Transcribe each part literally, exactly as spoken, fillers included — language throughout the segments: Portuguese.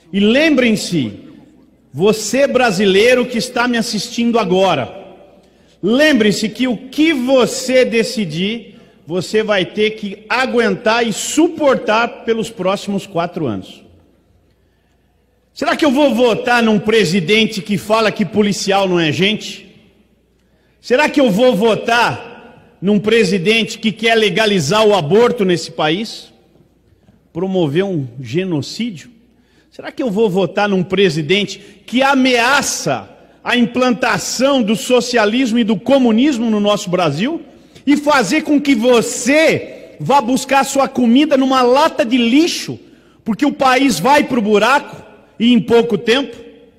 E lembrem-se, você brasileiro que está me assistindo agora, lembre-se que o que você decidir, você vai ter que aguentar e suportar pelos próximos quatro anos. Será que eu vou votar num presidente que fala que policial não é gente? Será que eu vou votar num presidente que quer legalizar o aborto nesse país? Promover um genocídio? Será que eu vou votar num presidente que ameaça a implantação do socialismo e do comunismo no nosso Brasil e fazer com que você vá buscar sua comida numa lata de lixo, porque o país vai para o buraco e em pouco tempo?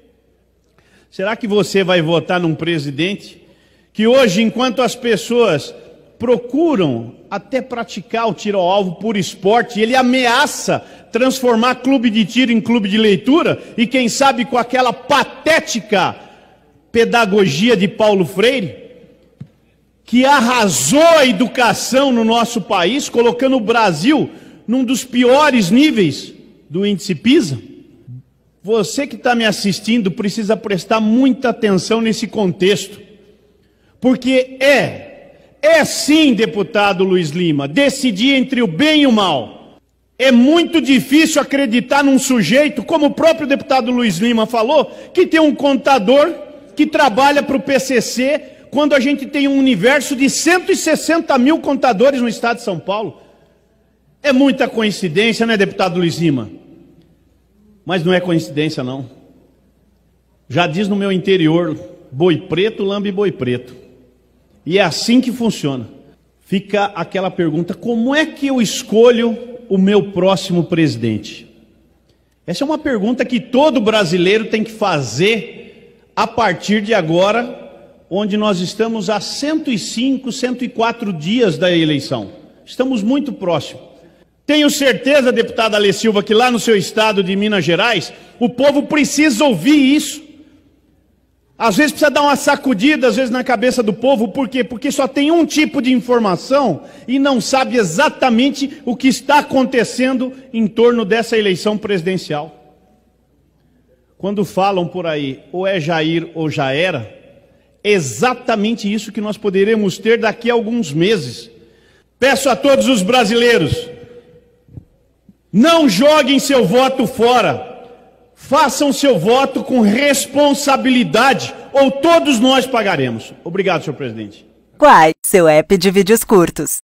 Será que você vai votar num presidente que hoje, enquanto as pessoas procuram até praticar o tiro ao alvo por esporte, ele ameaça transformar clube de tiro em clube de leitura, e quem sabe com aquela patética pedagogia de Paulo Freire, que arrasou a educação no nosso país, colocando o Brasil num dos piores níveis do índice PISA? Você que está me assistindo precisa prestar muita atenção nesse contexto, porque é É sim, deputado Luiz Lima, decidir entre o bem e o mal. É muito difícil acreditar num sujeito, como o próprio deputado Luiz Lima falou, que tem um contador que trabalha para o P C C, quando a gente tem um universo de cento e sessenta mil contadores no estado de São Paulo. É muita coincidência, né, deputado Luiz Lima? Mas não é coincidência, não. Já diz no meu interior, boi preto lambe boi preto. E é assim que funciona. Fica aquela pergunta: como é que eu escolho o meu próximo presidente? Essa é uma pergunta que todo brasileiro tem que fazer a partir de agora, onde nós estamos a cento e cinco, cento e quatro dias da eleição. Estamos muito próximos. Tenho certeza, deputada Alê Silva, que lá no seu estado de Minas Gerais, o povo precisa ouvir isso. Às vezes precisa dar uma sacudida, às vezes, na cabeça do povo. Por quê? Porque só tem um tipo de informação e não sabe exatamente o que está acontecendo em torno dessa eleição presidencial. Quando falam por aí, ou é Jair ou já era, é exatamente isso que nós poderemos ter daqui a alguns meses. Peço a todos os brasileiros, não joguem seu voto fora. Façam seu voto com responsabilidade, ou todos nós pagaremos. Obrigado, senhor presidente. Quai, seu app de vídeos curtos.